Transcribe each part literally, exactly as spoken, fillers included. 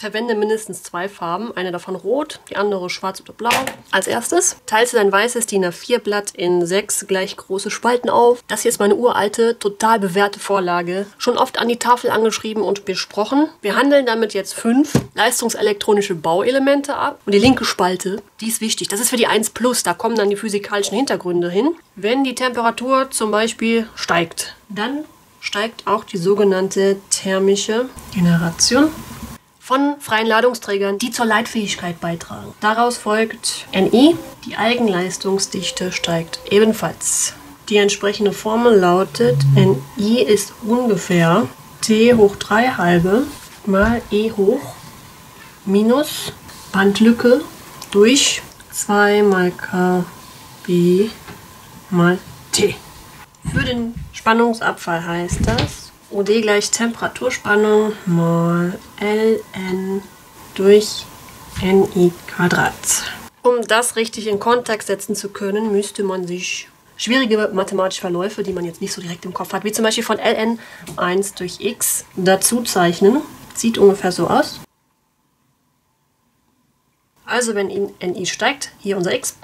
Verwende mindestens zwei Farben, eine davon rot, die andere schwarz oder blau. Als erstes teilst du dein weißes DIN A vier Blatt in sechs gleich große Spalten auf. Das hier ist meine uralte, total bewährte Vorlage. Schon oft an die Tafel angeschrieben und besprochen. Wir handeln damit jetzt fünf leistungselektronische Bauelemente ab. Und die linke Spalte, die ist wichtig. Das ist für die eins plus, da kommen dann die physikalischen Hintergründe hin. Wenn die Temperatur zum Beispiel steigt, dann steigt auch die sogenannte thermische Generation von freien Ladungsträgern, die zur Leitfähigkeit beitragen. Daraus folgt N I, die Eigenleistungsdichte steigt ebenfalls. Die entsprechende Formel lautet, N I ist ungefähr T hoch drei halbe mal E hoch minus Bandlücke durch zwei mal K B mal T. Für den Spannungsabfall heißt das O D gleich Temperaturspannung mal Ln durch N I Quadrat. Um das richtig in Kontext setzen zu können, müsste man sich schwierige mathematische Verläufe, die man jetzt nicht so direkt im Kopf hat, wie zum Beispiel von Ln eins durch x dazu zeichnen. Sieht ungefähr so aus. Also wenn N I steigt, hier unser x,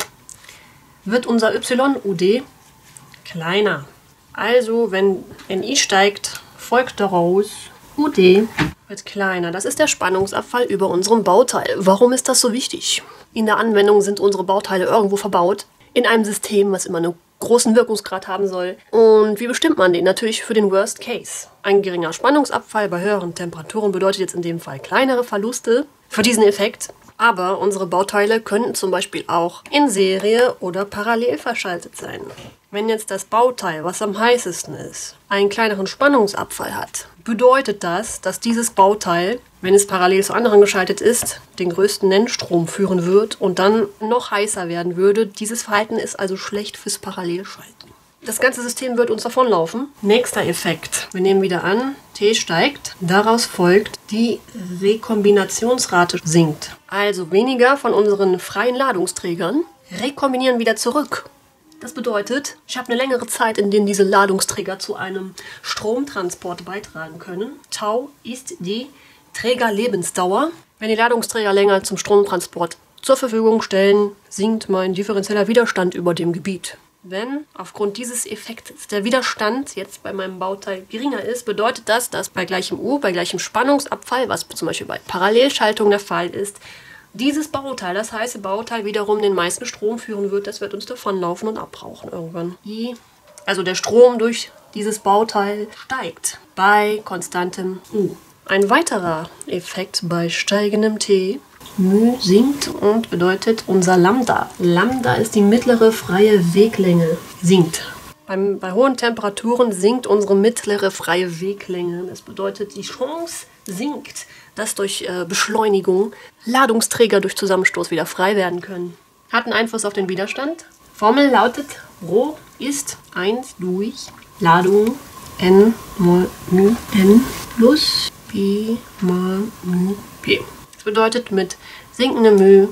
wird unser y U D kleiner. Also wenn N I steigt, folgt daraus, U D wird kleiner. Das ist der Spannungsabfall über unserem Bauteil. Warum ist das so wichtig? In der Anwendung sind unsere Bauteile irgendwo verbaut, in einem System, was immer einen großen Wirkungsgrad haben soll. Und wie bestimmt man den? Natürlich für den Worst Case. Ein geringer Spannungsabfall bei höheren Temperaturen bedeutet jetzt in dem Fall kleinere Verluste für diesen Effekt. Aber unsere Bauteile könnten zum Beispiel auch in Serie oder parallel verschaltet sein. Wenn jetzt das Bauteil, was am heißesten ist, einen kleineren Spannungsabfall hat, bedeutet das, dass dieses Bauteil, wenn es parallel zu anderen geschaltet ist, den größten Nennstrom führen wird und dann noch heißer werden würde. Dieses Verhalten ist also schlecht fürs Parallelschalten. Das ganze System wird uns davonlaufen. Nächster Effekt. Wir nehmen wieder an, T steigt. Daraus folgt, die Rekombinationsrate sinkt. Also weniger von unseren freien Ladungsträgern rekombinieren wieder zurück. Das bedeutet, ich habe eine längere Zeit, in der diese Ladungsträger zu einem Stromtransport beitragen können. Tau ist die Trägerlebensdauer. Wenn die Ladungsträger länger zum Stromtransport zur Verfügung stellen, sinkt mein differenzieller Widerstand über dem Gebiet. Wenn aufgrund dieses Effekts der Widerstand jetzt bei meinem Bauteil geringer ist, bedeutet das, dass bei gleichem U, bei gleichem Spannungsabfall, was zum Beispiel bei Parallelschaltung der Fall ist, dieses Bauteil, das heiße Bauteil, wiederum den meisten Strom führen wird. Das wird uns davonlaufen und abbrauchen irgendwann. I, also der Strom durch dieses Bauteil steigt bei konstantem U. Ein weiterer Effekt bei steigendem T, μ sinkt und bedeutet unser Lambda. Lambda ist die mittlere freie Weglänge, sinkt. Beim, bei hohen Temperaturen sinkt unsere mittlere freie Weglänge. Das bedeutet, die Chance sinkt, dass durch äh, Beschleunigung Ladungsträger durch Zusammenstoß wieder frei werden können. Hat einen Einfluss auf den Widerstand. Formel lautet, Rho ist eins durch Ladung N mal μ N plus P mal μ P. Das bedeutet, mit sinkendem μ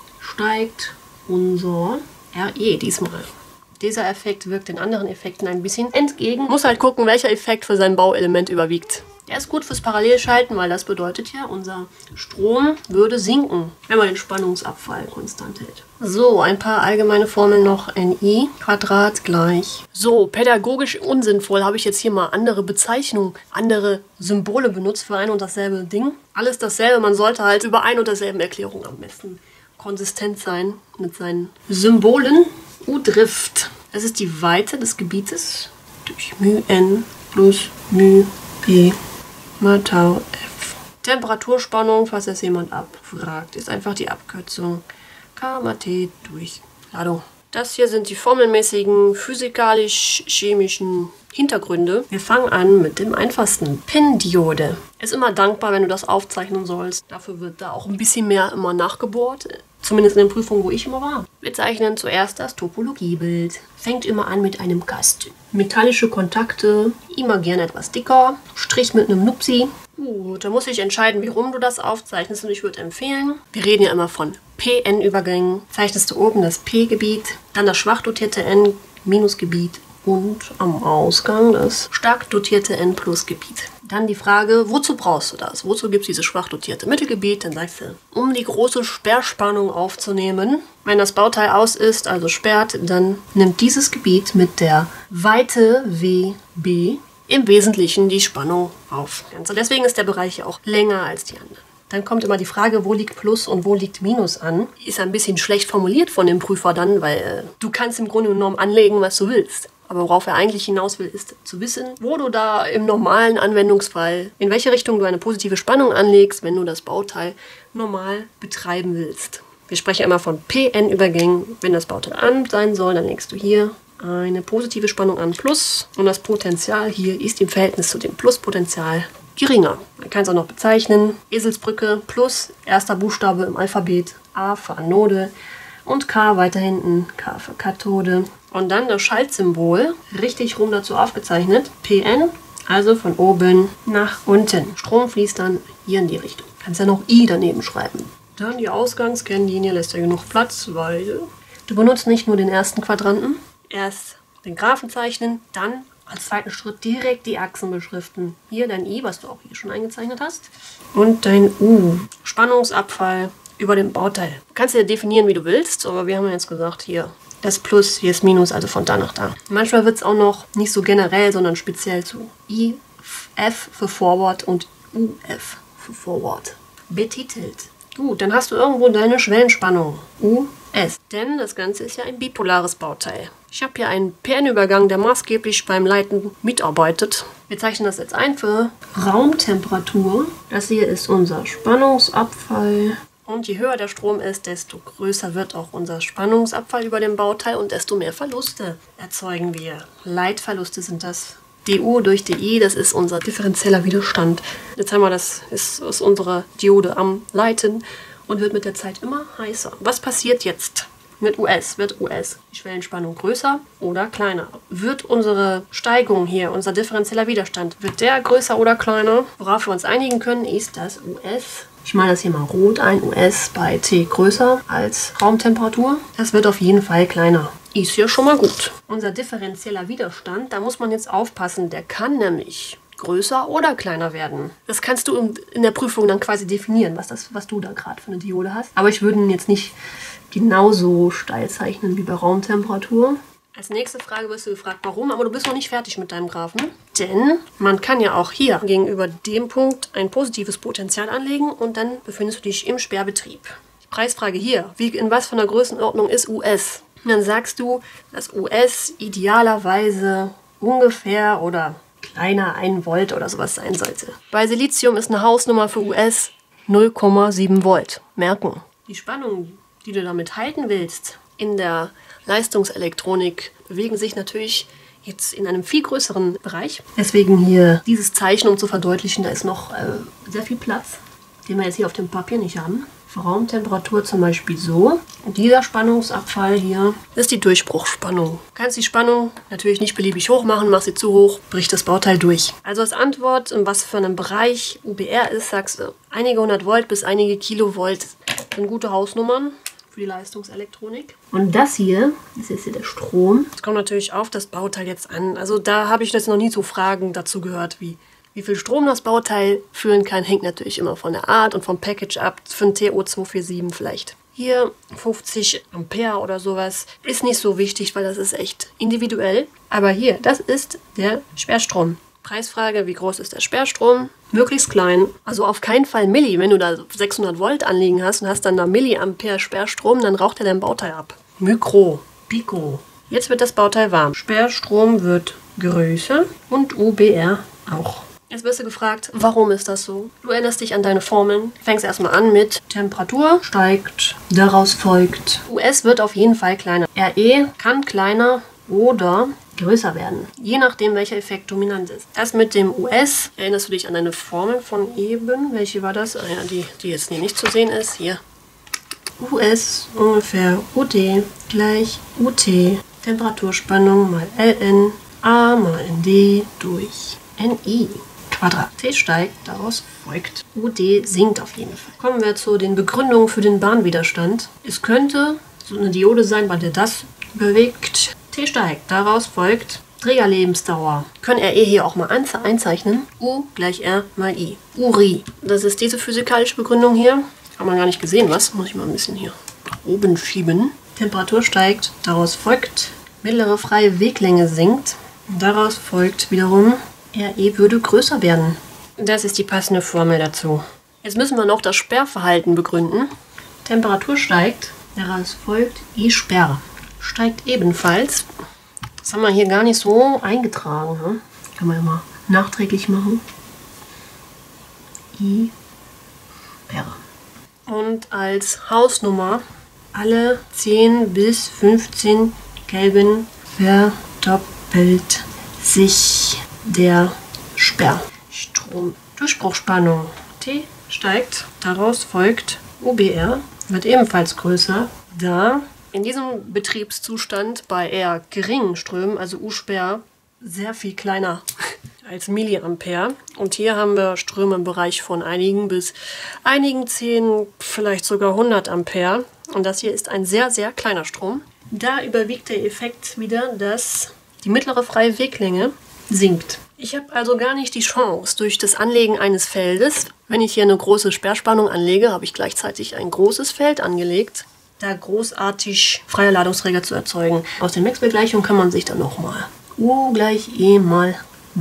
steigt unser R E diesmal. Dieser Effekt wirkt den anderen Effekten ein bisschen entgegen. Muss halt gucken, welcher Effekt für sein Bauelement überwiegt. Der ist gut fürs Parallelschalten, weil das bedeutet ja, unser Strom würde sinken, wenn man den Spannungsabfall konstant hält. So, ein paar allgemeine Formeln noch. N I Quadrat gleich. So, pädagogisch unsinnvoll habe ich jetzt hier mal andere Bezeichnungen, andere Symbole benutzt für ein und dasselbe Ding. Alles dasselbe, man sollte halt über ein und derselben Erklärung am besten konsistent sein mit seinen Symbolen. U-Drift. Das ist die Weite des Gebietes durch μn plus μ P mal Tau F. Temperaturspannung, falls das jemand abfragt, ist einfach die Abkürzung K mal T durch Ladung. Das hier sind die formelmäßigen physikalisch-chemischen Hintergründe. Wir fangen an mit dem einfachsten. Pin-Diode. Ist immer dankbar, wenn du das aufzeichnen sollst. Dafür wird da auch ein bisschen mehr immer nachgebohrt. Zumindest in den Prüfungen, wo ich immer war. Wir zeichnen zuerst das Topologiebild. Fängt immer an mit einem Kasten. Metallische Kontakte, immer gerne etwas dicker. Strich mit einem Nupsi. Gut, da muss ich entscheiden, wie rum du das aufzeichnest. Und ich würde empfehlen, wir reden ja immer von P N-Übergängen. Zeichnest du oben das P-Gebiet, dann das schwach dotierte N-Gebiet und am Ausgang das stark dotierte N-Plus-Gebiet. Dann die Frage, wozu brauchst du das? Wozu gibt es dieses schwach dotierte Mittelgebiet? Dann sagst du, um die große Sperrspannung aufzunehmen. Wenn das Bauteil aus ist, also sperrt, dann nimmt dieses Gebiet mit der Weite W B im Wesentlichen die Spannung auf. Also deswegen ist der Bereich auch länger als die anderen. Dann kommt immer die Frage, wo liegt Plus und wo liegt Minus an. Ist ein bisschen schlecht formuliert von dem Prüfer dann, weil äh, du kannst im Grunde genommen anlegen, was du willst. Aber worauf er eigentlich hinaus will, ist zu wissen, wo du da im normalen Anwendungsfall, in welche Richtung du eine positive Spannung anlegst, wenn du das Bauteil normal betreiben willst. Wir sprechen immer von P N-Übergängen. Wenn das Bauteil an sein soll, dann legst du hier eine positive Spannung an Plus und das Potential hier ist im Verhältnis zu dem Pluspotential geringer. Man kann es auch noch bezeichnen. Eselsbrücke plus erster Buchstabe im Alphabet, A für Anode und K weiter hinten, K für Kathode. Und dann das Schaltsymbol, richtig rum dazu aufgezeichnet, P N, also von oben nach unten. Strom fließt dann hier in die Richtung. Kannst ja noch I daneben schreiben. Dann die Ausgangskennlinie lässt ja genug Platz, weil du benutzt nicht nur den ersten Quadranten, erst den Graphen zeichnen, dann als zweiten Schritt direkt die Achsen beschriften. Hier dein I, was du auch hier schon eingezeichnet hast. Und dein U. Spannungsabfall über dem Bauteil. Du kannst ja definieren, wie du willst, aber wir haben ja jetzt gesagt, hier das Plus, hier ist Minus, also von da nach da. Manchmal wird es auch noch nicht so generell, sondern speziell zu I, F für Forward und U F für Forward betitelt. Gut, dann hast du irgendwo deine Schwellenspannung, U S. Denn das Ganze ist ja ein bipolares Bauteil. Ich habe hier einen P N-Übergang, der maßgeblich beim Leiten mitarbeitet. Wir zeichnen das jetzt ein für Raumtemperatur. Das hier ist unser Spannungsabfall. Und je höher der Strom ist, desto größer wird auch unser Spannungsabfall über dem Bauteil und desto mehr Verluste erzeugen wir. Leitverluste sind das. D U durch D I, das ist unser differenzieller Widerstand. Jetzt haben wir das, ist, ist unsere Diode am Leiten und wird mit der Zeit immer heißer. Was passiert jetzt mit U S? Wird U S die Schwellenspannung größer oder kleiner? Wird unsere Steigung hier, unser differenzieller Widerstand, wird der größer oder kleiner? Worauf wir uns einigen können, ist, dass U S, ich male das hier mal rot ein, U S bei T größer als Raumtemperatur. Das wird auf jeden Fall kleiner. Ist ja schon mal gut. Unser differenzieller Widerstand, da muss man jetzt aufpassen, der kann nämlich größer oder kleiner werden. Das kannst du in der Prüfung dann quasi definieren, was, das, was du da gerade für eine Diode hast. Aber ich würde ihn jetzt nicht genauso steil zeichnen wie bei Raumtemperatur. Als nächste Frage wirst du gefragt, warum, aber du bist noch nicht fertig mit deinem Graphen. Denn man kann ja auch hier gegenüber dem Punkt ein positives Potential anlegen und dann befindest du dich im Sperrbetrieb. Die Preisfrage hier, wie, in was für einer Größenordnung ist U S? Und dann sagst du, dass U S idealerweise ungefähr oder kleiner ein Volt oder sowas sein sollte. Bei Silizium ist eine Hausnummer für U S null Komma sieben Volt. Merken. Die Spannung, die du damit halten willst, in der Leistungselektronik bewegen sich natürlich jetzt in einem viel größeren Bereich. Deswegen hier dieses Zeichen, um zu verdeutlichen, da ist noch äh, sehr viel Platz, den wir jetzt hier auf dem Papier nicht haben. Für Raumtemperatur zum Beispiel so. Und dieser Spannungsabfall hier ist die Durchbruchsspannung. Du kannst die Spannung natürlich nicht beliebig hoch machen, machst sie zu hoch, bricht das Bauteil durch. Also als Antwort, in was für einem Bereich U B R ist, sagst du, einige hundert Volt bis einige Kilovolt sind gute Hausnummern für die Leistungselektronik. Und das hier, das ist hier der Strom. Es kommt natürlich auf das Bauteil jetzt an. Also da habe ich jetzt noch nie so Fragen dazu gehört, wie wie viel Strom das Bauteil führen kann, hängt natürlich immer von der Art und vom Package ab. Für ein T O zwei vier sieben vielleicht. Hier fünfzig Ampere oder sowas ist nicht so wichtig, weil das ist echt individuell. Aber hier, das ist der Sperrstrom. Preisfrage, wie groß ist der Sperrstrom? Möglichst klein. Also auf keinen Fall Milli. Wenn du da sechshundert Volt anliegen hast und hast dann da Milliampere Sperrstrom, dann raucht er dein Bauteil ab. Mikro, Pico. Jetzt wird das Bauteil warm. Sperrstrom wird größer und U B R auch. Jetzt wirst du gefragt, warum ist das so? Du erinnerst dich an deine Formeln. Du fängst erstmal an mit Temperatur steigt, daraus folgt. U S wird auf jeden Fall kleiner. R E kann kleiner oder größer werden, je nachdem, welcher Effekt dominant ist. Erst mit dem U S erinnerst du dich an deine Formel von eben. Welche war das? Ah ja, die, die jetzt hier nicht zu sehen ist. Hier. U S ungefähr U D gleich U T. Temperaturspannung mal L N A mal N D durch N I. Quadrat. T steigt, daraus folgt. U D sinkt auf jeden Fall. Kommen wir zu den Begründungen für den Bahnwiderstand. Es könnte so eine Diode sein, bei der das bewegt. T steigt, daraus folgt Trägerlebensdauer. Können R E hier auch mal einzeichnen. U gleich R mal I. Uri. Das ist diese physikalische Begründung hier. Hat man gar nicht gesehen, was? Muss ich mal ein bisschen hier oben schieben. Temperatur steigt, daraus folgt, mittlere freie Weglänge sinkt. Daraus folgt wiederum, R E würde größer werden. Das ist die passende Formel dazu. Jetzt müssen wir noch das Sperrverhalten begründen. Temperatur steigt, daraus folgt I Sperr. Steigt ebenfalls. Das haben wir hier gar nicht so eingetragen. Ne? Kann man ja mal nachträglich machen. I Sperr. Und als Hausnummer alle zehn bis fünfzehn Kelvin verdoppelt sich der Sperrstrom. Durchbruchspannung T steigt, daraus folgt U B R, wird ebenfalls größer, da in diesem Betriebszustand bei eher geringen Strömen, also U-Sperr, sehr viel kleiner als Milliampere. Und hier haben wir Ströme im Bereich von einigen bis einigen zehn, vielleicht sogar hundert Ampere. Und das hier ist ein sehr, sehr kleiner Strom. Da überwiegt der Effekt wieder, dass die mittlere freie Weglänge sinkt. Ich habe also gar nicht die Chance, durch das Anlegen eines Feldes, wenn ich hier eine große Sperrspannung anlege, habe ich gleichzeitig ein großes Feld angelegt, da großartig freie Ladungsträger zu erzeugen. Aus der Maxwell-Gleichung kann man sich dann nochmal U gleich E mal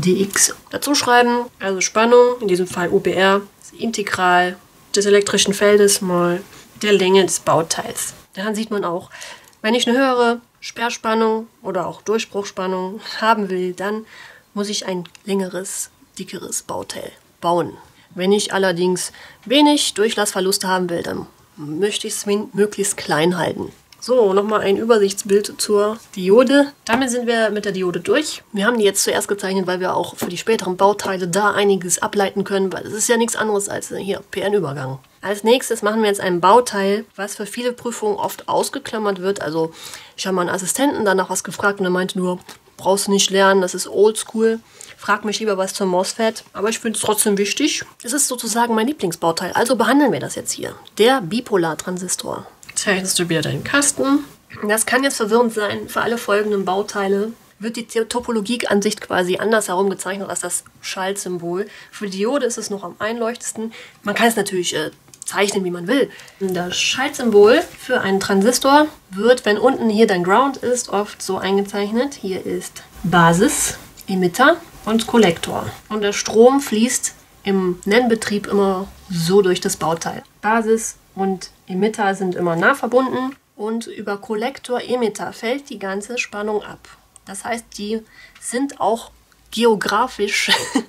dx dazu schreiben. Also Spannung, in diesem Fall U B R, ist Integral des elektrischen Feldes mal der Länge des Bauteils. Daran sieht man auch, wenn ich eine höhere Sperrspannung oder auch Durchbruchspannung haben will, dann muss ich ein längeres, dickeres Bauteil bauen. Wenn ich allerdings wenig Durchlassverluste haben will, dann möchte ich es möglichst klein halten. So, nochmal ein Übersichtsbild zur Diode. Damit sind wir mit der Diode durch. Wir haben die jetzt zuerst gezeichnet, weil wir auch für die späteren Bauteile da einiges ableiten können, weil es ist ja nichts anderes als hier P N-Übergang. Als nächstes machen wir jetzt ein Bauteil, was für viele Prüfungen oft ausgeklammert wird. Also ich habe meinen Assistenten danach was gefragt und er meinte nur, brauchst du nicht lernen, das ist oldschool. Frag mich lieber was zum MOSFET, aber ich finde es trotzdem wichtig. Es ist sozusagen mein Lieblingsbauteil, also behandeln wir das jetzt hier. Der Bipolartransistor. Zeichnest du wieder deinen Kasten. Das kann jetzt verwirrend sein. Für alle folgenden Bauteile wird die Topologieansicht quasi anders herum gezeichnet als das Schaltsymbol. Für die Diode ist es noch am einleuchtendsten. Man kann es natürlich äh, zeichnen, wie man will. Das Schaltsymbol für einen Transistor wird, wenn unten hier dein Ground ist, oft so eingezeichnet. Hier ist Basis, Emitter und Kollektor. Und der Strom fließt im Nennbetrieb immer so durch das Bauteil. Basis und Emitter sind immer nah verbunden und über Kollektor-Emitter fällt die ganze Spannung ab. Das heißt, die sind auch geografisch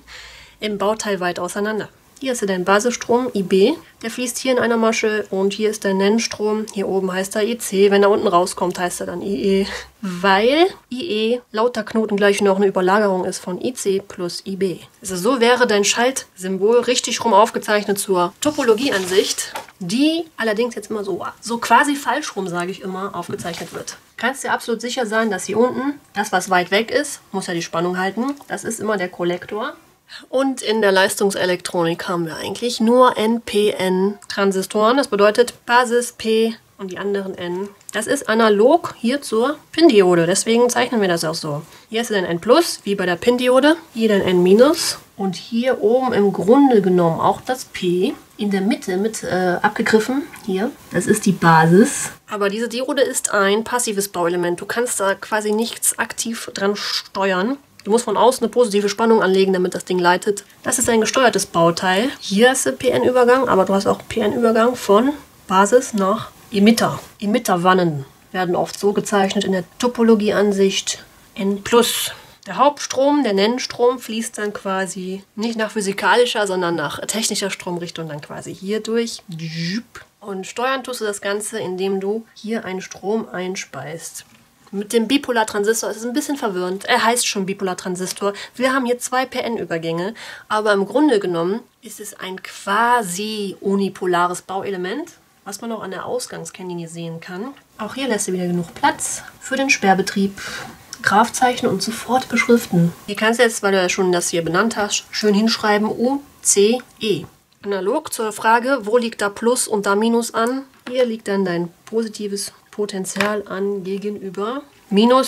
im Bauteil weit auseinander. Hier ist dein Basisstrom I B, der fließt hier in einer Masche und hier ist der Nennstrom, hier oben heißt er I C, wenn er unten rauskommt, heißt er dann I E, weil I E laut der Knotengleichung noch eine Überlagerung ist von I C plus I B. Also so wäre dein Schaltsymbol richtig rum aufgezeichnet zur Topologieansicht, die allerdings jetzt immer so, so quasi falsch rum, sage ich immer, aufgezeichnet wird. Kannst dir absolut sicher sein, dass hier unten, das was weit weg ist, muss ja die Spannung halten, das ist immer der Kollektor. Und in der Leistungselektronik haben wir eigentlich nur N P N-Transistoren. Das bedeutet Basis P und die anderen N. Das ist analog hier zur Pin-Diode, deswegen zeichnen wir das auch so. Hier ist dann N plus, wie bei der Pin-Diode, hier dann N minus und hier oben im Grunde genommen auch das P. In der Mitte mit äh, abgegriffen, hier, das ist die Basis. Aber diese Diode ist ein passives Bauelement. Du kannst da quasi nichts aktiv dran steuern. Du musst von außen eine positive Spannung anlegen, damit das Ding leitet. Das ist ein gesteuertes Bauteil. Hier ist der P N-Übergang, aber du hast auch P N-Übergang von Basis nach Emitter. Emitterwannen werden oft so gezeichnet in der Topologieansicht N plus. Der Hauptstrom, der Nennstrom, fließt dann quasi nicht nach physikalischer, sondern nach technischer Stromrichtung dann quasi hier durch. Und steuern tust du das Ganze, indem du hier einen Strom einspeist. Mit dem Bipolartransistor ist es ein bisschen verwirrend. Er heißt schon Bipolartransistor. Wir haben hier zwei P N-Übergänge, aber im Grunde genommen ist es ein quasi unipolares Bauelement, was man auch an der Ausgangskennlinie sehen kann. Auch hier lässt du wieder genug Platz für den Sperrbetrieb. Graph zeichnen und sofort beschriften. Hier kannst du jetzt, weil du ja schon das hier benannt hast, schön hinschreiben U C E. Analog zur Frage, wo liegt da Plus und da Minus an? Hier liegt dann dein positives Potential an gegenüber Minus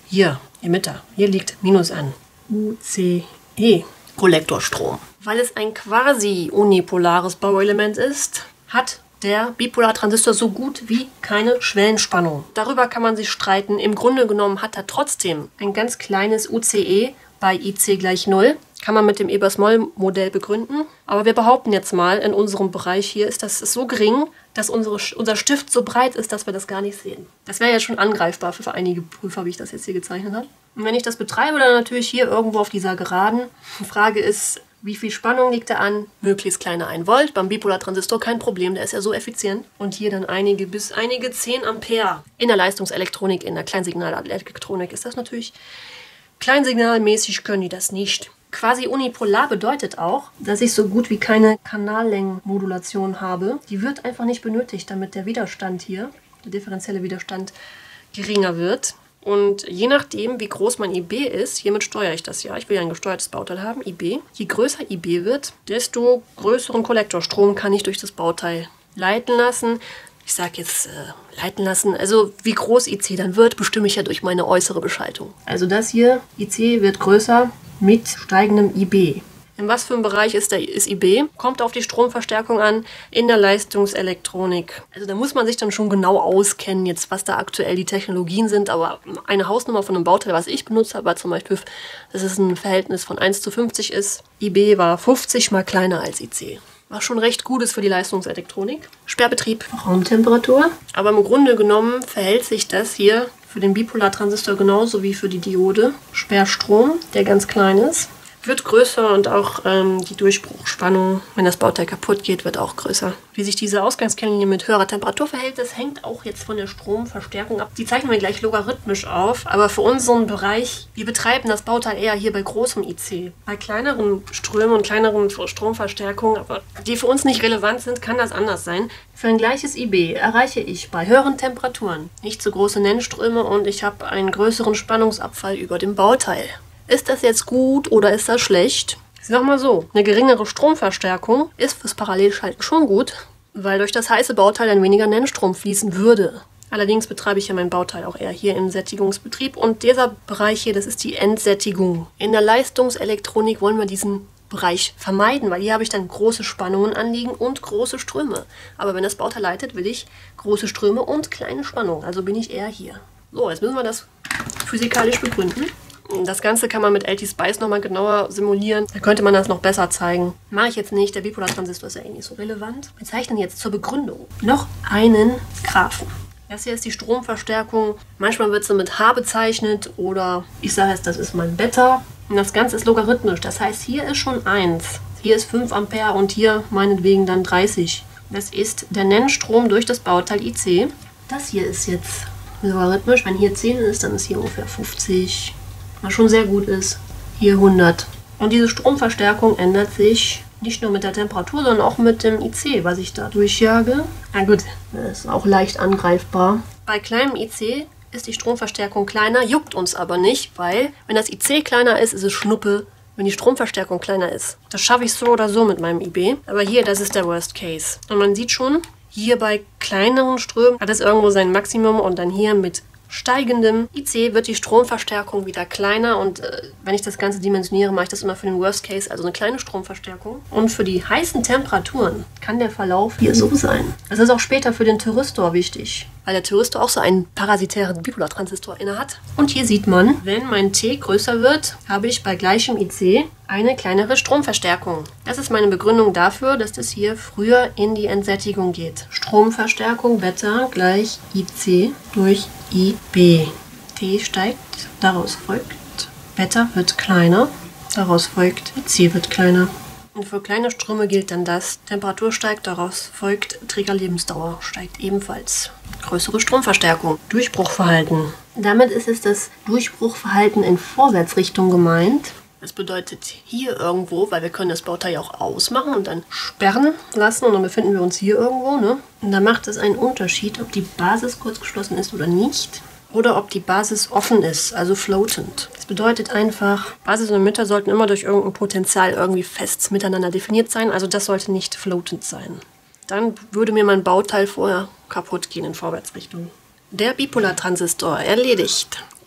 hier, Emitter, hier liegt Minus an. U C E, Kollektorstrom. Weil es ein quasi unipolares Bauelement ist, hat der Bipolartransistor so gut wie keine Schwellenspannung. Darüber kann man sich streiten. Im Grunde genommen hat er trotzdem ein ganz kleines U C E bei I C gleich null. Kann man mit dem Ebers-Moll-Modell begründen. Aber wir behaupten jetzt mal, in unserem Bereich hier ist das so gering, dass unsere, unser Stift so breit ist, dass wir das gar nicht sehen. Das wäre ja schon angreifbar für einige Prüfer, wie ich das jetzt hier gezeichnet habe. Und wenn ich das betreibe, dann natürlich hier irgendwo auf dieser Geraden. Die Frage ist, wie viel Spannung liegt da an? Möglichst kleine ein Volt. Beim Bipolartransistor kein Problem, der ist ja so effizient. Und hier dann einige bis einige zehn Ampere. In der Leistungselektronik, in der Kleinsignalelektronik ist das natürlich kleinsignalmäßig, können die das nicht. Quasi unipolar bedeutet auch, dass ich so gut wie keine Kanallängenmodulation habe. Die wird einfach nicht benötigt, damit der Widerstand hier, der differenzielle Widerstand, geringer wird. Und je nachdem, wie groß mein I B ist, hiermit steuere ich das ja. Ich will ja ein gesteuertes Bauteil haben, I B. Je größer I B wird, desto größeren Kollektorstrom kann ich durch das Bauteil leiten lassen. Ich sage jetzt äh, leiten lassen, also wie groß I C dann wird, bestimme ich ja durch meine äußere Beschaltung. Also das hier, I C wird größer mit steigendem I B. In was für einem Bereich ist, der, ist I B? Kommt auf die Stromverstärkung an in der Leistungselektronik. Also da muss man sich dann schon genau auskennen, jetzt was da aktuell die Technologien sind. Aber eine Hausnummer von einem Bauteil, was ich benutzt habe, war zum Beispiel, dass es ein Verhältnis von eins zu fünfzig ist. I B war fünfzig mal kleiner als I C. Was schon recht gut ist für die Leistungselektronik. Sperrbetrieb, Raumtemperatur. Aber im Grunde genommen verhält sich das hier für den Bipolartransistor genauso wie für die Diode. Sperrstrom, der ganz klein ist, wird größer und auch ähm, die Durchbruchspannung, wenn das Bauteil kaputt geht, wird auch größer. Wie sich diese Ausgangskennlinie mit höherer Temperatur verhält, das hängt auch jetzt von der Stromverstärkung ab. Die zeichnen wir gleich logarithmisch auf, aber für unseren Bereich, wir betreiben das Bauteil eher hier bei großem I C. Bei kleineren Strömen und kleineren Stromverstärkungen, aber die für uns nicht relevant sind, kann das anders sein. Für ein gleiches I B erreiche ich bei höheren Temperaturen nicht so große Nennströme und ich habe einen größeren Spannungsabfall über dem Bauteil. Ist das jetzt gut oder ist das schlecht? Ich sag mal so, eine geringere Stromverstärkung ist fürs Parallelschalten schon gut, weil durch das heiße Bauteil dann weniger Nennstrom fließen würde. Allerdings betreibe ich ja mein Bauteil auch eher hier im Sättigungsbetrieb und dieser Bereich hier, das ist die Endsättigung. In der Leistungselektronik wollen wir diesen Bereich vermeiden, weil hier habe ich dann große Spannungen anliegen und große Ströme. Aber wenn das Bauteil leitet, will ich große Ströme und kleine Spannungen, also bin ich eher hier. So, jetzt müssen wir das physikalisch begründen. Das Ganze kann man mit L T-Spice nochmal genauer simulieren. Da könnte man das noch besser zeigen. Mache ich jetzt nicht, der Bipolartransistor ist ja eh nicht so relevant. Wir zeichnen jetzt zur Begründung noch einen Graphen. Das hier ist die Stromverstärkung. Manchmal wird sie mit H bezeichnet oder ich sage jetzt, das ist mein Beta. Und das Ganze ist logarithmisch. Das heißt, hier ist schon eins. Hier ist fünf Ampere und hier meinetwegen dann dreißig. Das ist der Nennstrom durch das Bauteil I C. Das hier ist jetzt logarithmisch. Wenn hier zehn ist, dann ist hier ungefähr fünfzig. Was schon sehr gut ist. Hier hundert. Und diese Stromverstärkung ändert sich nicht nur mit der Temperatur, sondern auch mit dem I C, was ich da durchjage. Na gut, das ist auch leicht angreifbar. Bei kleinem I C ist die Stromverstärkung kleiner, juckt uns aber nicht, weil wenn das I C kleiner ist, ist es Schnuppe, wenn die Stromverstärkung kleiner ist. Das schaffe ich so oder so mit meinem I B. Aber hier, das ist der Worst Case. Und man sieht schon, hier bei kleineren Strömen hat es irgendwo sein Maximum und dann hier mit steigendem I C wird die Stromverstärkung wieder kleiner und äh, wenn ich das Ganze dimensioniere, mache ich das immer für den Worst Case, also eine kleine Stromverstärkung. Und für die heißen Temperaturen kann der Verlauf hier so sein. Das ist auch später für den Thyristor wichtig, weil der Thyristor auch so einen parasitären Bipolartransistor inne hat. Und hier sieht man, wenn mein T größer wird, habe ich bei gleichem I C eine kleinere Stromverstärkung. Das ist meine Begründung dafür, dass das hier früher in die Entsättigung geht. Stromverstärkung Beta gleich I C durch I B. T steigt, daraus folgt Beta wird kleiner, daraus folgt I C wird kleiner. Und für kleine Ströme gilt dann das, Temperatur steigt, daraus folgt Trägerlebensdauer steigt ebenfalls. Größere Stromverstärkung. Durchbruchverhalten. Damit ist es das Durchbruchverhalten in Vorwärtsrichtung gemeint. Das bedeutet hier irgendwo, weil wir können das Bauteil ja auch ausmachen und dann sperren lassen und dann befinden wir uns hier irgendwo. Ne? Und da macht es einen Unterschied, ob die Basis kurz geschlossen ist oder nicht. Oder ob die Basis offen ist, also floatend. Das bedeutet einfach, Basis und Emitter sollten immer durch irgendein Potential irgendwie fest miteinander definiert sein. Also das sollte nicht floatend sein. Dann würde mir mein Bauteil vorher kaputt gehen in Vorwärtsrichtung. Der Bipolartransistor erledigt.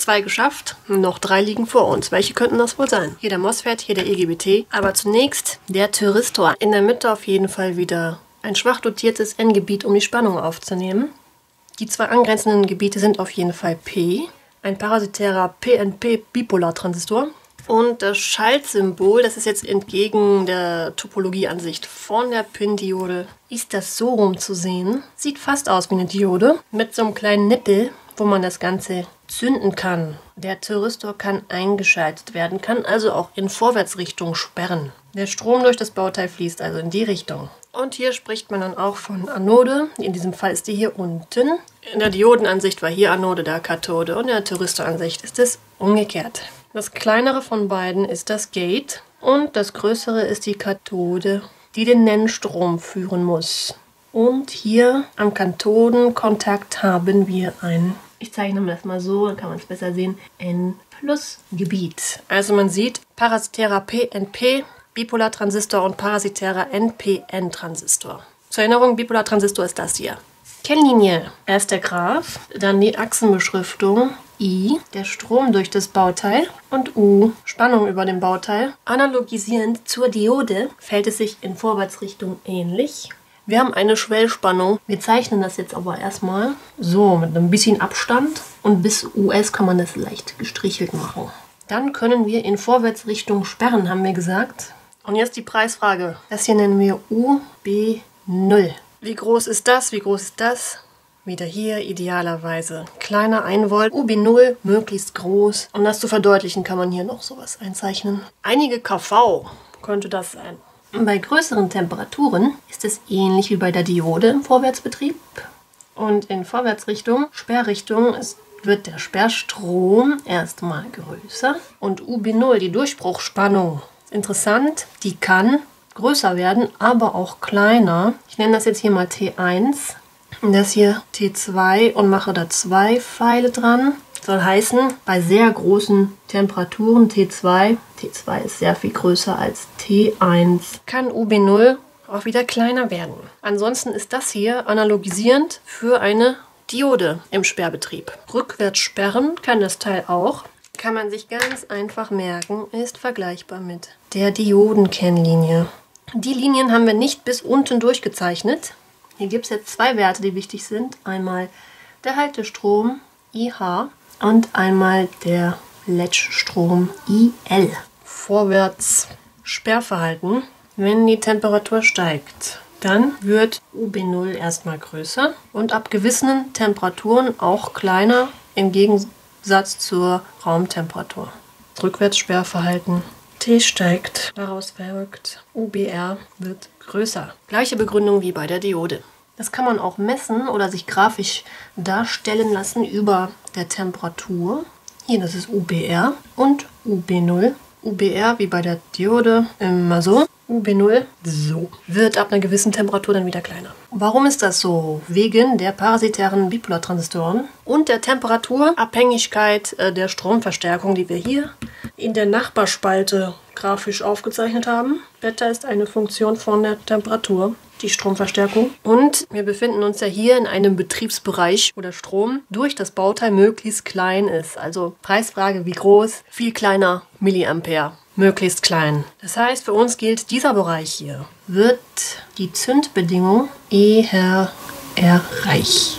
zwei geschafft, noch drei liegen vor uns. Welche könnten das wohl sein? Hier der MOSFET, hier der I G B T. Aber zunächst der Thyristor. In der Mitte auf jeden Fall wieder ein schwach dotiertes N-Gebiet, um die Spannung aufzunehmen. Die zwei angrenzenden Gebiete sind auf jeden Fall P, ein parasitärer P N P-Bipolartransistor. Und das Schaltsymbol, das ist jetzt entgegen der Topologieansicht von der P I N-Diode, ist das so rum zu sehen. Sieht fast aus wie eine Diode mit so einem kleinen Nippel, wo man das Ganze zünden kann. Der Thyristor kann eingeschaltet werden, kann also auch in Vorwärtsrichtung sperren. Der Strom durch das Bauteil fließt also in die Richtung. Und hier spricht man dann auch von Anode. In diesem Fall ist die hier unten. In der Diodenansicht war hier Anode, da Kathode. Und in der Thyristoransicht ist es umgekehrt. Das kleinere von beiden ist das Gate und das größere ist die Kathode, die den Nennstrom führen muss. Und hier am Kathodenkontakt haben wir ein, ich zeichne das mal so, dann kann man es besser sehen, N-Plus-Gebiet. Also man sieht parasitärer P N P, Bipolartransistor und parasitärer N P N-Transistor. Zur Erinnerung, Bipolartransistor ist das hier. Kennlinie, erst der Graph, dann die Achsenbeschriftung, I, der Strom durch das Bauteil und U, Spannung über dem Bauteil. Analogisierend zur Diode verhält es sich in Vorwärtsrichtung ähnlich. Wir haben eine Schwellspannung. Wir zeichnen das jetzt aber erstmal so mit ein bisschen Abstand und bis U S kann man das leicht gestrichelt machen. Dann können wir in Vorwärtsrichtung sperren, haben wir gesagt. Und jetzt die Preisfrage. Das hier nennen wir U B null. Wie groß ist das? Wie groß ist das? Wieder hier idealerweise kleiner ein Volt, U B null möglichst groß. Um das zu verdeutlichen, kann man hier noch sowas einzeichnen. Einige K V könnte das sein. Bei größeren Temperaturen ist es ähnlich wie bei der Diode im Vorwärtsbetrieb. Und in Vorwärtsrichtung, Sperrrichtung, ist, wird der Sperrstrom erstmal größer. Und U B null, die Durchbruchsspannung, ist interessant, die kann größer werden, aber auch kleiner. Ich nenne das jetzt hier mal T eins. Das hier T zwei und mache da zwei Pfeile dran. Soll heißen, bei sehr großen Temperaturen T zwei, T zwei ist sehr viel größer als T eins, kann U B null auch wieder kleiner werden. Ansonsten ist das hier analogisierend für eine Diode im Sperrbetrieb. Rückwärts sperren kann das Teil auch. Kann man sich ganz einfach merken, ist vergleichbar mit der Diodenkennlinie. Die Linien haben wir nicht bis unten durchgezeichnet. Hier gibt es jetzt zwei Werte, die wichtig sind. Einmal der Haltestrom I H und einmal der Latchstrom I L. Vorwärts Sperrverhalten. Wenn die Temperatur steigt, dann wird U B null erstmal größer und ab gewissen Temperaturen auch kleiner im Gegensatz zur Raumtemperatur. Rückwärtssperrverhalten. T steigt, daraus folgt U B R wird größer. Gleiche Begründung wie bei der Diode. Das kann man auch messen oder sich grafisch darstellen lassen über der Temperatur. Hier, das ist U B R und U B null. U B R wie bei der Diode immer so. U B null so. Wird ab einer gewissen Temperatur dann wieder kleiner. Warum ist das so? Wegen der parasitären Bipolartransistoren und der Temperaturabhängigkeit der Stromverstärkung, die wir hier in der Nachbarspalte grafisch aufgezeichnet haben. Beta ist eine Funktion von der Temperatur, die Stromverstärkung. Und wir befinden uns ja hier in einem Betriebsbereich, wo der Strom durch das Bauteil möglichst klein ist. Also Preisfrage, wie groß? Viel kleiner, Milliampere. Möglichst klein. Das heißt, für uns gilt dieser Bereich hier. Wird die Zündbedingung eher erreicht.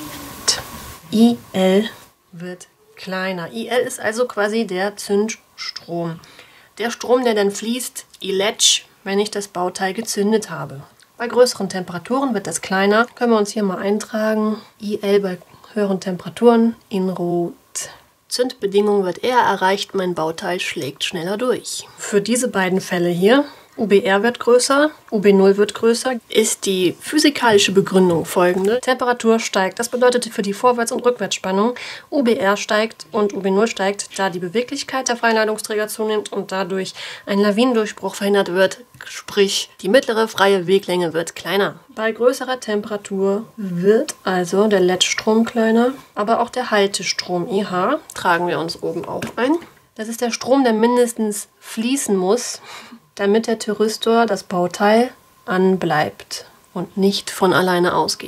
I L wird kleiner. I L ist also quasi der Zündstrom. Der Strom, der dann fließt, I-Latch, wenn ich das Bauteil gezündet habe. Bei größeren Temperaturen wird das kleiner. Können wir uns hier mal eintragen. I L bei höheren Temperaturen in Rot. Zündbedingung wird eher erreicht, mein Bauteil schlägt schneller durch. Für diese beiden Fälle hier, U B R wird größer, U B null wird größer, ist die physikalische Begründung folgende. Temperatur steigt, das bedeutet für die Vorwärts- und Rückwärtsspannung, U B R steigt und U B null steigt, da die Beweglichkeit der freien Ladungsträger zunimmt und dadurch ein Lawinendurchbruch verhindert wird, sprich die mittlere freie Weglänge wird kleiner. Bei größerer Temperatur wird also der Latchstrom kleiner, aber auch der Haltestrom I H tragen wir uns oben auch ein. Das ist der Strom, der mindestens fließen muss, damit der Thyristor, das Bauteil, anbleibt und nicht von alleine ausgeht.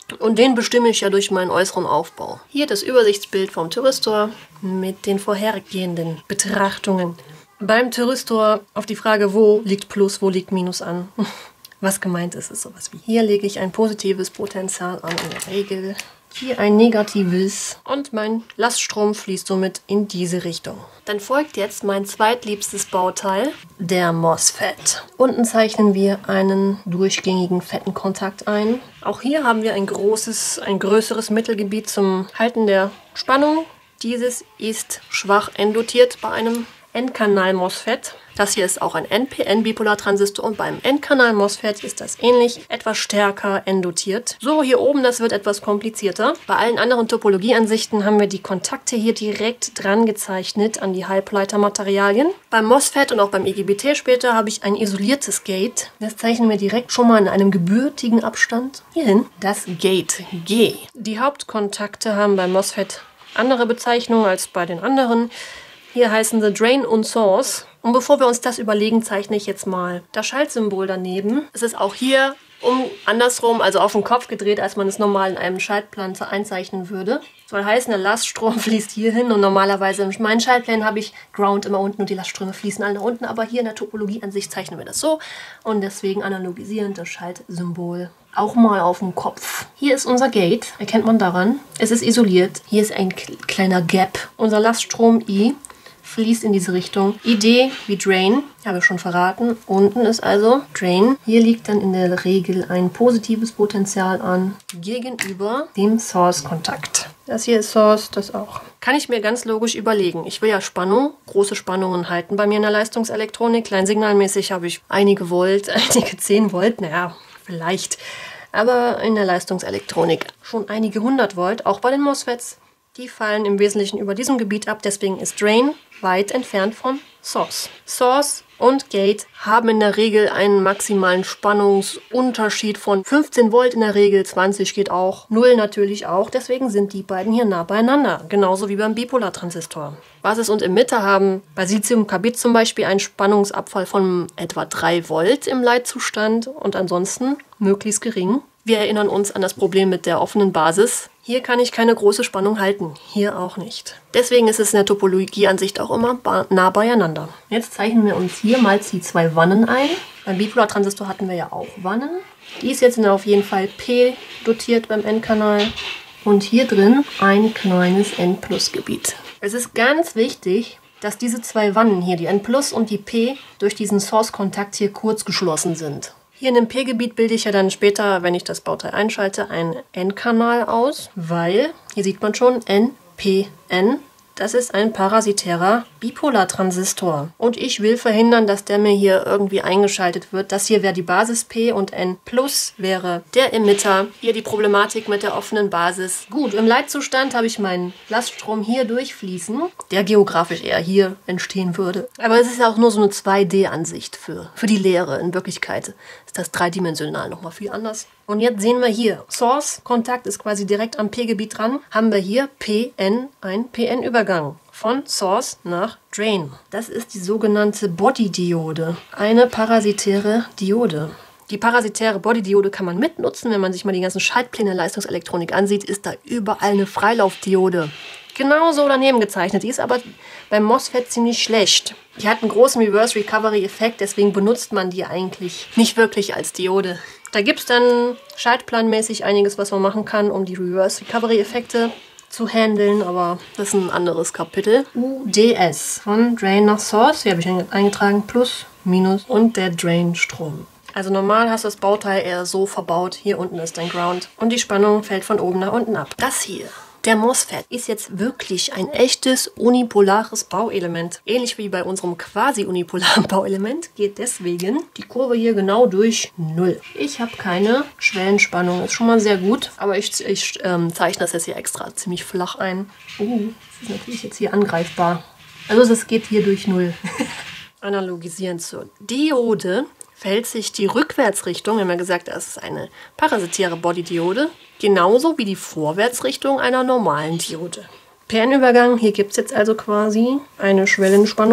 Und den bestimme ich ja durch meinen äußeren Aufbau. Hier das Übersichtsbild vom Thyristor mit den vorhergehenden Betrachtungen. Beim Thyristor auf die Frage, wo liegt Plus, wo liegt Minus an. Was gemeint ist, ist sowas wie: Hier lege ich ein positives Potential an in der Regel. Hier ein negatives und mein Laststrom fließt somit in diese Richtung. Dann folgt jetzt mein zweitliebstes Bauteil, der MOSFET. Unten zeichnen wir einen durchgängigen fetten Kontakt ein. Auch hier haben wir ein großes, ein größeres Mittelgebiet zum Halten der Spannung. Dieses ist schwach enddotiert bei einem N-Kanal-MOSFET. Das hier ist auch ein N P N-Bipolartransistor und beim N-Kanal-MOSFET ist das ähnlich, etwas stärker enddotiert. So, hier oben, das wird etwas komplizierter. Bei allen anderen Topologieansichten haben wir die Kontakte hier direkt dran gezeichnet an die Halbleitermaterialien. Beim MOSFET und auch beim I G B T später habe ich ein isoliertes Gate. Das zeichnen wir direkt schon mal in einem gebürtigen Abstand hierhin. Das Gate G. Die Hauptkontakte haben beim MOSFET andere Bezeichnungen als bei den anderen. Hier heißen sie Drain und Source. Und bevor wir uns das überlegen, zeichne ich jetzt mal das Schaltsymbol daneben. Es ist auch hier um andersrum, also auf den Kopf gedreht, als man es normal in einem Schaltplan einzeichnen würde. Soll heißen, der Laststrom fließt hier hin und normalerweise in meinen Schaltplänen habe ich Ground immer unten und die Lastströme fließen alle nach unten. Aber hier in der Topologie an sich zeichnen wir das so und deswegen analogisierend das Schaltsymbol auch mal auf dem Kopf. Hier ist unser Gate, erkennt man daran. Es ist isoliert. Hier ist ein kleiner Gap. Unser Laststrom I fließt in diese Richtung. I D wie Drain, habe ich schon verraten. Unten ist also Drain. Hier liegt dann in der Regel ein positives Potential an gegenüber dem Source-Kontakt. Das hier ist Source, das auch. Kann ich mir ganz logisch überlegen. Ich will ja Spannung, große Spannungen halten bei mir in der Leistungselektronik. Kleinsignalmäßig habe ich einige Volt, einige zehn Volt, naja, vielleicht. Aber in der Leistungselektronik schon einige hundert Volt, auch bei den MOSFETs. Die fallen im Wesentlichen über diesem Gebiet ab, deswegen ist Drain weit entfernt von Source. Source und Gate haben in der Regel einen maximalen Spannungsunterschied von fünfzehn Volt in der Regel, zwanzig geht auch, null natürlich auch, deswegen sind die beiden hier nah beieinander, genauso wie beim Bipolartransistor. Basis und Emitter haben bei Siliziumkarbid zum Beispiel einen Spannungsabfall von etwa drei Volt im Leitzustand und ansonsten möglichst gering. Wir erinnern uns an das Problem mit der offenen Basis. Hier kann ich keine große Spannung halten, hier auch nicht. Deswegen ist es in der Topologieansicht auch immer nah beieinander. Jetzt zeichnen wir uns hier mal die zwei Wannen ein. Beim Bipolartransistor hatten wir ja auch Wannen. Die ist jetzt auf jeden Fall P dotiert beim N-Kanal. Und hier drin ein kleines N-Plus-Gebiet. Es ist ganz wichtig, dass diese zwei Wannen hier, die N-Plus und die P, durch diesen Source-Kontakt hier kurz geschlossen sind. Hier in dem P-Gebiet bilde ich ja dann später, wenn ich das Bauteil einschalte, einen N-Kanal aus, weil, hier sieht man schon, N P N, das ist ein parasitärer Bipolartransistor. Und ich will verhindern, dass der mir hier irgendwie eingeschaltet wird. Das hier wäre die Basis P und N plus wäre der Emitter. Hier die Problematik mit der offenen Basis. Gut, im Leitzustand habe ich meinen Laststrom hier durchfließen, der geografisch eher hier entstehen würde. Aber es ist ja auch nur so eine zwei D-Ansicht für, für die Lehre. In Wirklichkeit ist das dreidimensional nochmal viel anders. Und jetzt sehen wir hier, Source-Kontakt ist quasi direkt am P-Gebiet dran, haben wir hier P N, ein P N-Übergang von Source nach Drain. Das ist die sogenannte Body-Diode, eine parasitäre Diode. Die parasitäre Body-Diode kann man mitnutzen, wenn man sich mal die ganzen Schaltpläne der Leistungselektronik ansieht, ist da überall eine Freilaufdiode. Genauso daneben gezeichnet, die ist aber beim MOSFET ziemlich schlecht. Die hat einen großen Reverse-Recovery-Effekt, deswegen benutzt man die eigentlich nicht wirklich als Diode. Da gibt es dann schaltplanmäßig einiges, was man machen kann, um die Reverse-Recovery-Effekte zu handeln, aber das ist ein anderes Kapitel. U D S, von Drain nach Source, hier habe ich eingetragen, Plus, Minus und der Drain-Strom. Also normal hast du das Bauteil eher so verbaut, hier unten ist dein Ground und die Spannung fällt von oben nach unten ab. Das hier, der MOSFET, ist jetzt wirklich ein echtes unipolares Bauelement. Ähnlich wie bei unserem quasi unipolaren Bauelement geht deswegen die Kurve hier genau durch null. Ich habe keine Schwellenspannung, ist schon mal sehr gut, aber ich, ich ähm, zeichne das jetzt hier extra ziemlich flach ein. Uh, das ist natürlich jetzt hier angreifbar. Also es geht hier durch null. Analogisieren zur Diode verhält sich die Rückwärtsrichtung, wir haben ja gesagt, das ist eine parasitäre Body-Diode, genauso wie die Vorwärtsrichtung einer normalen Diode. P N-Übergang, hier gibt es jetzt also quasi eine Schwellenspannung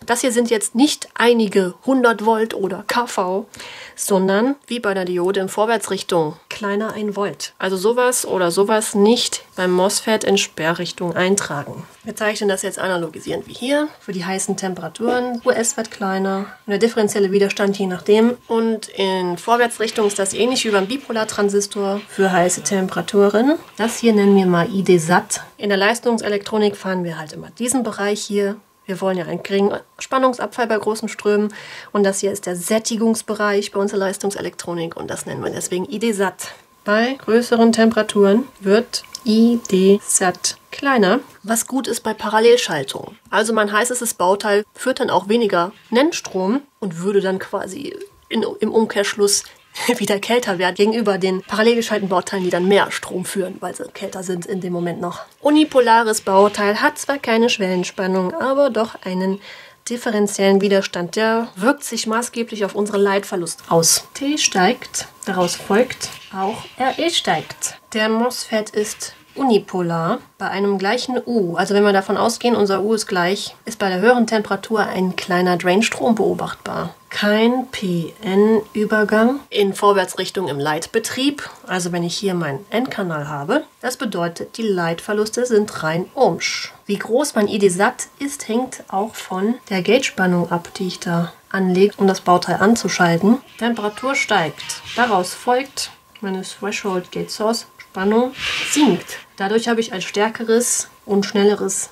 Das hier sind jetzt nicht einige hundert Volt oder kV, sondern wie bei der Diode in Vorwärtsrichtung kleiner ein Volt. Also sowas oder sowas nicht beim MOSFET in Sperrrichtung eintragen. Wir zeichnen das jetzt analogisierend wie hier. Für die heißen Temperaturen, U S wird kleiner und der differenzielle Widerstand je nachdem. Und in Vorwärtsrichtung ist das ähnlich wie beim Bipolartransistor für heiße Temperaturen. Das hier nennen wir mal I D S A T. In der Leistungselektronik fahren wir halt immer diesen Bereich hier. Wir wollen ja einen geringen Spannungsabfall bei großen Strömen. Und das hier ist der Sättigungsbereich bei unserer Leistungselektronik. Und das nennen wir deswegen I D S A T. Bei größeren Temperaturen wird I D S A T kleiner, was gut ist bei Parallelschaltung. Also mein heißestes Bauteil führt dann auch weniger Nennstrom und würde dann quasi in, im Umkehrschluss wieder kälter werden gegenüber den parallel geschalteten Bauteilen, die dann mehr Strom führen, weil sie kälter sind in dem Moment noch. Unipolares Bauteil hat zwar keine Schwellenspannung, aber doch einen differenziellen Widerstand. Der wirkt sich maßgeblich auf unseren Leitverlust aus. T steigt, daraus folgt auch R E steigt. Der MOSFET ist unipolar bei einem gleichen U. Also wenn wir davon ausgehen, unser U ist gleich, ist bei der höheren Temperatur ein kleiner Drainstrom beobachtbar. Kein P N-Übergang in Vorwärtsrichtung im Leitbetrieb. Also wenn ich hier meinen N-Kanal habe, das bedeutet, die Leitverluste sind rein ohmsch. Wie groß mein I D S A T ist, hängt auch von der Gate-Spannung ab, die ich da anlege, um das Bauteil anzuschalten. Temperatur steigt. Daraus folgt, meine Threshold Gate Source Spannung sinkt. Dadurch habe ich ein stärkeres und schnelleres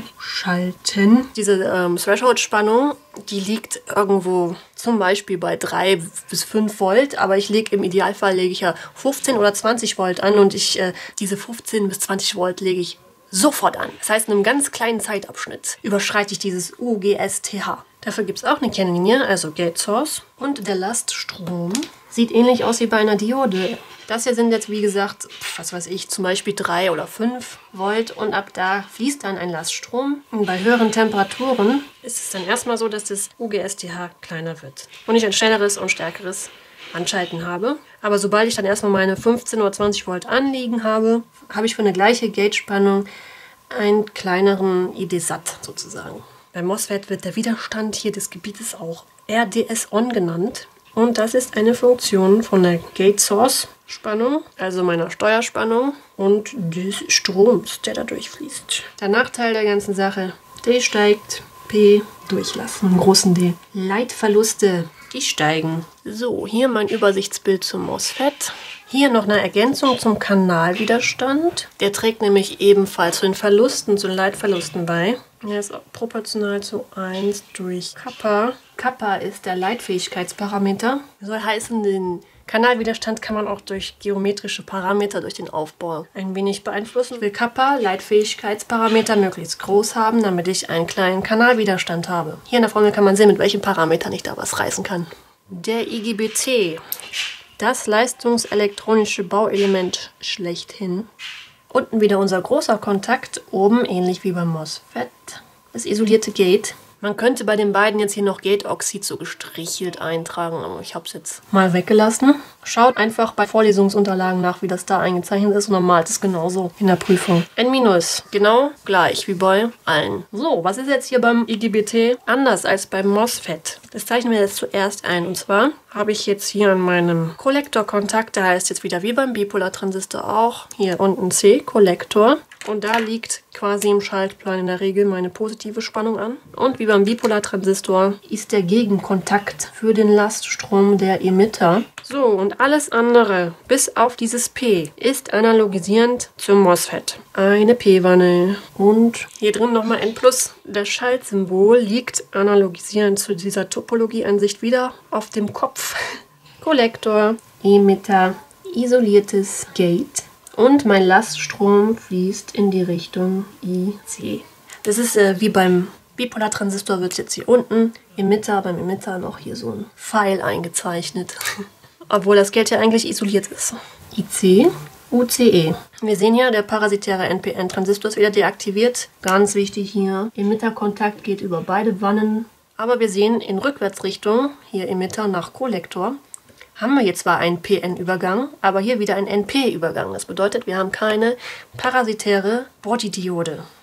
Anschalten. Diese ähm, Threshold-Spannung, die liegt irgendwo zum Beispiel bei drei bis fünf Volt, aber ich lege im Idealfall lege ich ja fünfzehn oder zwanzig Volt an und ich äh, diese fünfzehn bis zwanzig Volt lege ich sofort an. Das heißt, in einem ganz kleinen Zeitabschnitt überschreite ich dieses U G S T H. Dafür gibt es auch eine Kennlinie, also Gate Source. Und der Laststrom sieht ähnlich aus wie bei einer Diode. Das hier sind jetzt, wie gesagt, was weiß ich, zum Beispiel drei oder fünf Volt und ab da fließt dann ein Laststrom. Und bei höheren Temperaturen ist es dann erstmal so, dass das U G S T H kleiner wird und ich ein schnelleres und stärkeres Anschalten habe. Aber sobald ich dann erstmal meine fünfzehn oder zwanzig Volt anliegen habe, habe ich für eine gleiche Gate-Spannung einen kleineren I D S A T sozusagen. Beim MOSFET wird der Widerstand hier des Gebietes auch R D S-On genannt. Und das ist eine Funktion von der Gate-Source-Spannung, also meiner Steuerspannung und des Stroms, der da durchfließt. Der Nachteil der ganzen Sache, D steigt, P Durchlass, mit einem großen D. Leitverluste, die steigen. So, hier mein Übersichtsbild zum MOSFET. Hier noch eine Ergänzung zum Kanalwiderstand. Der trägt nämlich ebenfalls zu den Verlusten, zu den Leitverlusten bei. Er ist proportional zu eins durch Kappa. Kappa ist der Leitfähigkeitsparameter. Das soll heißen, den Kanalwiderstand kann man auch durch geometrische Parameter, durch den Aufbau ein wenig beeinflussen. Ich will Kappa, Leitfähigkeitsparameter, möglichst groß haben, damit ich einen kleinen Kanalwiderstand habe. Hier in der Formel kann man sehen, mit welchen Parametern ich da was reißen kann. Der I G B T, das leistungselektronische Bauelement schlechthin. Unten wieder unser großer Kontakt, oben ähnlich wie beim MOSFET, das isolierte Gate. Man könnte bei den beiden jetzt hier noch Gate-Oxid so gestrichelt eintragen, aber ich habe es jetzt mal weggelassen. Schaut einfach bei Vorlesungsunterlagen nach, wie das da eingezeichnet ist und dann malt es genauso in der Prüfung. N-, genau gleich wie bei allen. So, was ist jetzt hier beim I G B T anders als beim MOSFET? Das zeichnen wir jetzt zuerst ein. Und zwar habe ich jetzt hier an meinem Kollektorkontakt, der heißt jetzt wieder wie beim Bipolartransistor auch, hier unten C, Kollektor. Und da liegt quasi im Schaltplan in der Regel meine positive Spannung an. Und wie beim Bipolartransistor ist der Gegenkontakt für den Laststrom der Emitter. So, und alles andere, bis auf dieses P, ist analogisierend zum MOSFET. Eine P-Wanne. Und hier drin nochmal N plus. Das Schaltsymbol liegt analogisierend zu dieser Topologieansicht wieder auf dem Kopf. Kollektor, Emitter, isoliertes Gate. Und mein Laststrom fließt in die Richtung I C. Das ist äh, wie beim Bipolartransistor, wird es jetzt hier unten, Emitter, beim Emitter noch hier so ein Pfeil eingezeichnet. Obwohl das Gate ja eigentlich isoliert ist. I C, U C E. Wir sehen hier, der parasitäre N P N-Transistor ist wieder deaktiviert. Ganz wichtig hier, Emitterkontakt geht über beide Wannen. Aber wir sehen in Rückwärtsrichtung, hier Emitter nach Kollektor, haben wir hier zwar einen P N-Übergang, aber hier wieder einen N P-Übergang. Das bedeutet, wir haben keine parasitäre Bodydiode.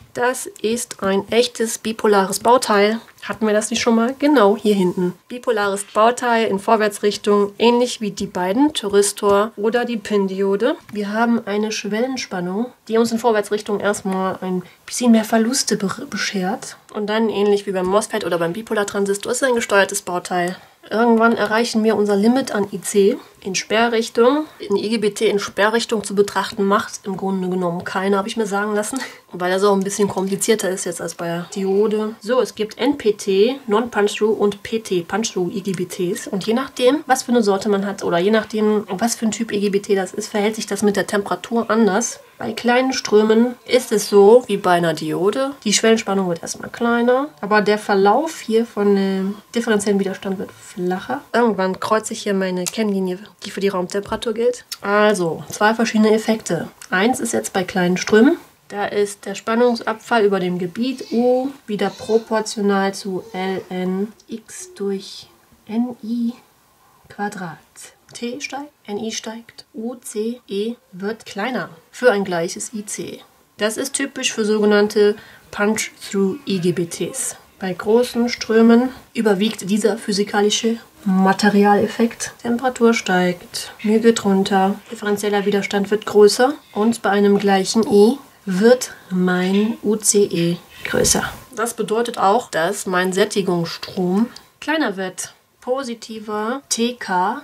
Das ist ein echtes bipolares Bauteil. Hatten wir das nicht schon mal? Genau, hier hinten. Bipolares Bauteil in Vorwärtsrichtung, ähnlich wie die beiden, Thyristor oder die P I N-Diode. Wir haben eine Schwellenspannung, die uns in Vorwärtsrichtung erstmal ein bisschen mehr Verluste beschert. Und dann, ähnlich wie beim MOSFET oder beim Bipolartransistor, ist ein gesteuertes Bauteil. Irgendwann erreichen wir unser Limit an I C. In Sperrrichtung, in I G B T in Sperrrichtung zu betrachten, macht im Grunde genommen keiner, habe ich mir sagen lassen. Weil das auch ein bisschen komplizierter ist jetzt als bei der Diode. So, es gibt N P T, Non-Punch-Through und P T, Punch-Through-I G B Ts. Und je nachdem, was für eine Sorte man hat oder je nachdem, was für ein Typ I G B T das ist, verhält sich das mit der Temperatur anders. Bei kleinen Strömen ist es so wie bei einer Diode. Die Schwellenspannung wird erstmal kleiner, aber der Verlauf hier von dem differenziellen Widerstand wird flacher. Irgendwann kreuze ich hier meine Kennlinie, die für die Raumtemperatur gilt. Also, zwei verschiedene Effekte. Eins ist jetzt bei kleinen Strömen. Da ist der Spannungsabfall über dem Gebiet U wieder proportional zu ln x durch Ni Quadrat. T steigt, Ni steigt, U, C, E wird kleiner für ein gleiches I C. Das ist typisch für sogenannte Punch-Through-I G B Ts. Bei großen Strömen überwiegt dieser physikalische Materialeffekt. Temperatur steigt, Mühe geht runter, differenzieller Widerstand wird größer und bei einem gleichen I wird mein U C E größer. Das bedeutet auch, dass mein Sättigungsstrom kleiner wird. Positiver T K,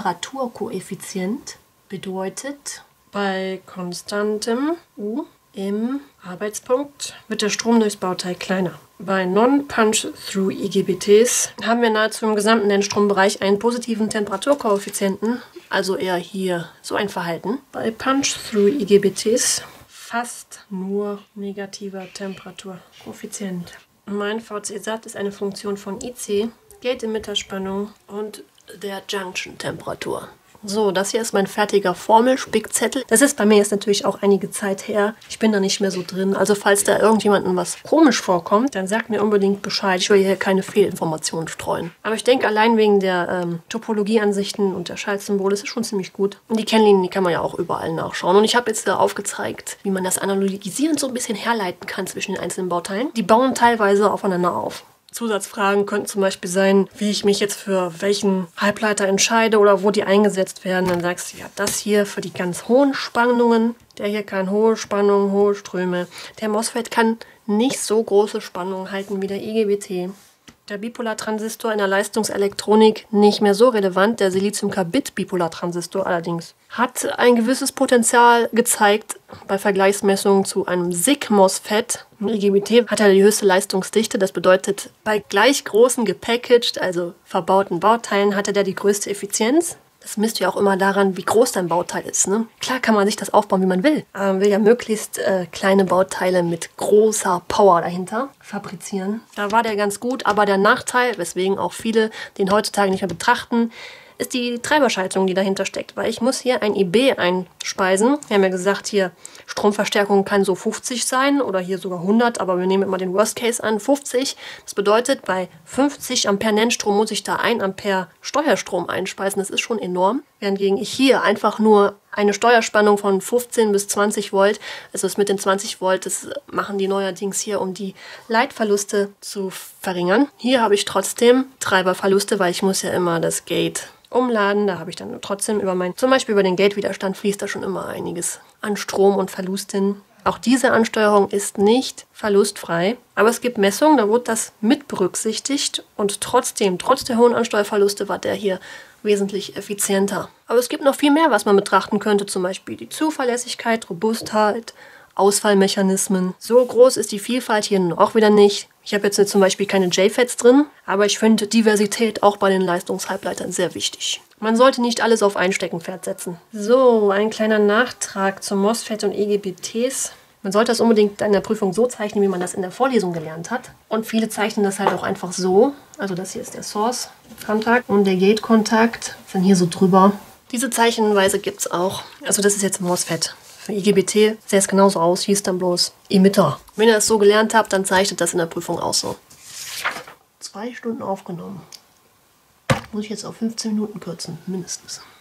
Temperaturkoeffizient, bedeutet, bei konstantem U im Arbeitspunkt wird der Strom durchs Bauteil kleiner. Bei Non-Punch-Through-I G B Ts haben wir nahezu im gesamten Nennstrombereich einen positiven Temperaturkoeffizienten, also eher hier so ein Verhalten. Bei Punch-Through-I G B Ts fast nur negativer Temperaturkoeffizient. Mein V C-Sat ist eine Funktion von I C, Gate-Emitter-Spannung und der Junction-Temperatur. So, das hier ist mein fertiger Formelspickzettel. Das ist bei mir jetzt natürlich auch einige Zeit her. Ich bin da nicht mehr so drin. Also falls da irgendjemandem was komisch vorkommt, dann sagt mir unbedingt Bescheid. Ich will hier keine Fehlinformationen streuen. Aber ich denke, allein wegen der ähm, Topologieansichten und der Schaltsymbole ist es schon ziemlich gut. Und die Kennlinien, die kann man ja auch überall nachschauen. Und ich habe jetzt da aufgezeigt, wie man das analogisierend so ein bisschen herleiten kann zwischen den einzelnen Bauteilen. Die bauen teilweise aufeinander auf. Zusatzfragen könnten zum Beispiel sein, wie ich mich jetzt für welchen Halbleiter entscheide oder wo die eingesetzt werden. Dann sagst du, ja, das hier für die ganz hohen Spannungen, der hier kann hohe Spannungen, hohe Ströme. Der MOSFET kann nicht so große Spannungen halten wie der I G B T. Der Bipolartransistor in der Leistungselektronik nicht mehr so relevant. Der Silizium-Carbid-Bipolartransistor allerdings hat ein gewisses Potenzial gezeigt bei Vergleichsmessungen zu einem S I C-MOSFET. Im I G B T hat er die höchste Leistungsdichte. Das bedeutet, bei gleich großen gepackaged, also verbauten Bauteilen, hatte der die größte Effizienz. Das misst ja auch immer daran, wie groß dein Bauteil ist. Ne? Klar kann man sich das aufbauen, wie man will. Aber man will ja möglichst äh, kleine Bauteile mit großer Power dahinter fabrizieren. Da war der ganz gut, aber der Nachteil, weswegen auch viele den heutzutage nicht mehr betrachten, ist die Treiberschaltung, die dahinter steckt. Weil ich muss hier ein I B einspeisen. Wir haben ja gesagt, hier Stromverstärkung kann so fünfzig sein oder hier sogar hundert, aber wir nehmen immer den Worst Case an, fünfzig. Das bedeutet, bei fünfzig Ampere Nennstrom muss ich da ein Ampere Steuerstrom einspeisen. Das ist schon enorm. Während ich hier einfach nur eine Steuerspannung von fünfzehn bis zwanzig Volt, also das mit den zwanzig Volt, das machen die neuerdings hier, um die Leitverluste zu verringern. Hier habe ich trotzdem Treiberverluste, weil ich muss ja immer das Gate umladen. Da habe ich dann trotzdem über mein, zum Beispiel über den Gate-Widerstand fließt da schon immer einiges an Strom und Verlust hin. Auch diese Ansteuerung ist nicht verlustfrei, aber es gibt Messungen, da wurde das mit berücksichtigt und trotzdem, trotz der hohen Ansteuerverluste, war der hier wesentlich effizienter. Aber es gibt noch viel mehr, was man betrachten könnte, zum Beispiel die Zuverlässigkeit, Robustheit, Ausfallmechanismen. So groß ist die Vielfalt hier auch wieder nicht. Ich habe jetzt zum Beispiel keine J FETs drin, aber ich finde Diversität auch bei den Leistungshalbleitern sehr wichtig. Man sollte nicht alles auf ein Steckenpferd setzen. So, ein kleiner Nachtrag zum MOSFET und I G B Ts. Man sollte das unbedingt in der Prüfung so zeichnen, wie man das in der Vorlesung gelernt hat. Und viele zeichnen das halt auch einfach so. Also das hier ist der Source-Kontakt und der Gate-Kontakt sind hier so drüber. Diese Zeichenweise gibt es auch. Also das ist jetzt MOSFET. Für I G B T sähe es genauso aus, hieß dann bloß Emitter. Wenn ihr das so gelernt habt, dann zeichnet das in der Prüfung auch so. Zwei Stunden aufgenommen. Muss ich jetzt auf fünfzehn Minuten kürzen, mindestens.